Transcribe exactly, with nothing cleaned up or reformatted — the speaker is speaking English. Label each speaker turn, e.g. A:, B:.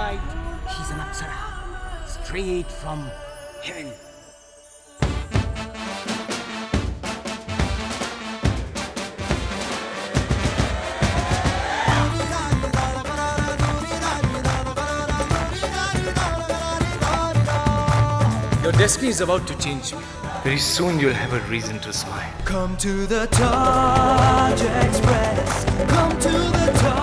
A: bride. She's an Apsara, straight from heaven.
B: Your destiny is about to change. Very soon you'll have a reason to smile.
C: Come to the Taj Express. Come to the Taj